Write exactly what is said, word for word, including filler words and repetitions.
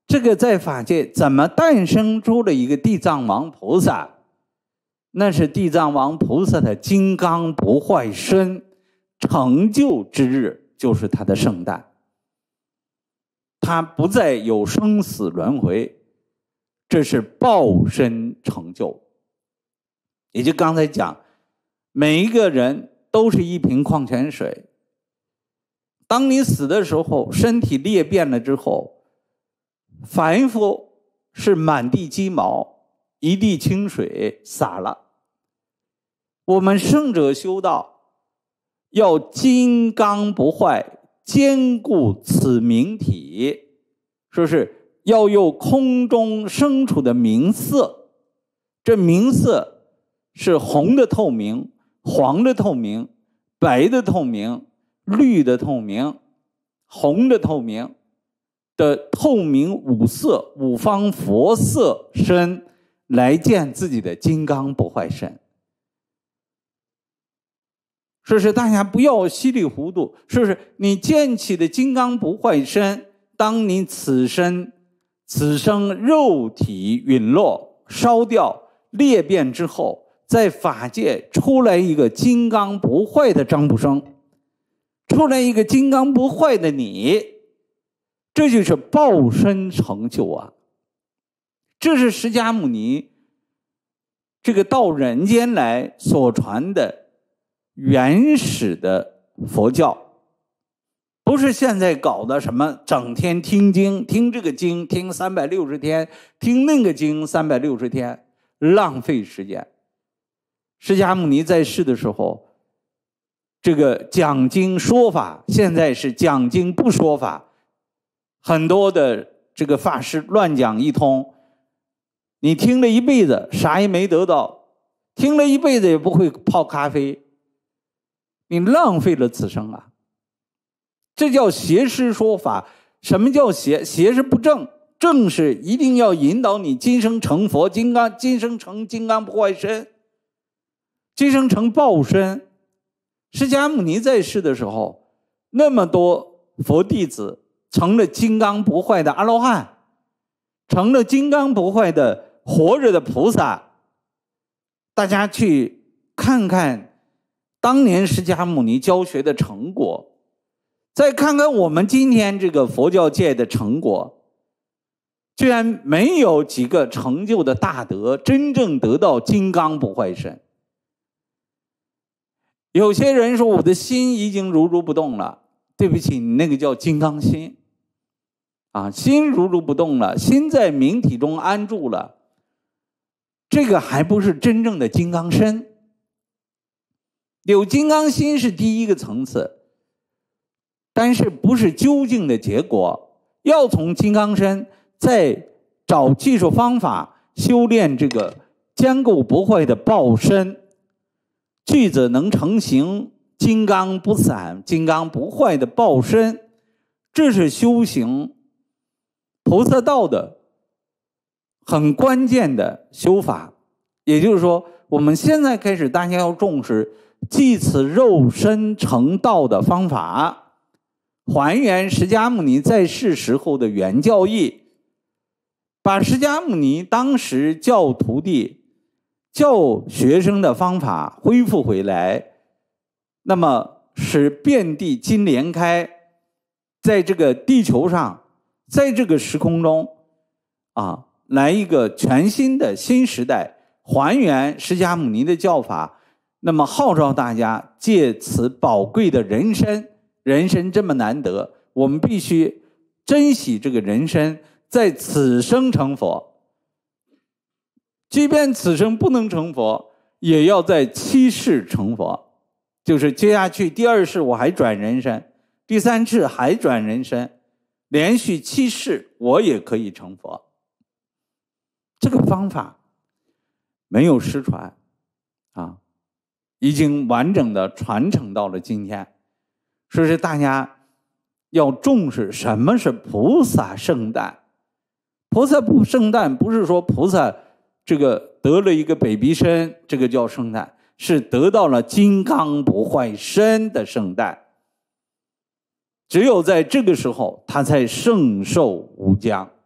这个在法界怎么诞生出了一个地藏王菩萨？那是地藏王菩萨的金刚不坏身成就之日，就是他的圣诞。他不再有生死轮回，这是报身成就。也就刚才讲，每一个人都是一瓶矿泉水，当你死的时候，身体裂变了之后，凡夫是满地鸡毛，一地清水洒了。我们圣者修道要金刚不坏，坚固此明体，说是要用空中生出的明色。这明色是红的透明，黄的透明，白的透明，绿的透明，红的透明的透明五色五方佛色身来见自己的金刚不坏身。说是大家不要稀里糊涂，说是你见起的金刚不坏身，当你此身此生肉体陨落烧掉裂变之后，在法界出来一个金刚不坏的张不生，出来一个金刚不坏的你，这就是报身成就啊！这是释迦牟尼这个到人间来所传的原始的佛教，不是现在搞的什么整天听经，听这个经听三百六十天，听那个经三百六十天，浪费时间。释迦牟尼在世的时候，这个讲经说法，现在是讲经不说法，很多的这个法师乱讲一通，你听了一辈子啥也没得到，听了一辈子也不会泡咖啡，你浪费了此生啊！这叫邪师说法。什么叫邪？邪是不正，正是一定要引导你今生成佛，金刚今生成金刚不坏身，今生成报身。释迦牟尼在世的时候，那么多佛弟子成了金刚不坏的阿罗汉，成了金刚不坏的活着的菩萨。大家去看看当年释迦牟尼教学的成果，再看看我们今天这个佛教界的成果，居然没有几个成就的大德真正得到金刚不坏身。有些人说我的心已经如如不动了，对不起，你那个叫金刚心啊，心如如不动了，心在明体中安住了，这个还不是真正的金刚身。有金刚心是第一个层次，但是不是究竟的结果，要从金刚身再找技术方法修炼这个坚固不坏的报身，句子能成形，金刚不散，金刚不坏的报身，这是修行菩萨道的很关键的修法。也就是说，我们现在开始大家要重视即此肉身成道的方法，还原释迦牟尼在世时候的原教义，把释迦牟尼当时教徒弟教学生的方法恢复回来，那么使遍地金莲开，在这个地球上，在这个时空中啊，来一个全新的新时代，还原释迦牟尼的教法。那么号召大家借此宝贵的人身，人身这么难得，我们必须珍惜这个人身，在此生成佛。即便此生不能成佛，也要在七世成佛，就是接下去第二世我还转人身，第三世还转人身，连续七世我也可以成佛。这个方法没有失传啊，已经完整的传承到了今天。所以大家要重视什么是菩萨圣诞。菩萨不圣诞，不是说菩萨这个得了一个 baby 身，这个叫圣诞，是得到了金刚不坏身的圣诞。只有在这个时候，他才圣寿无疆。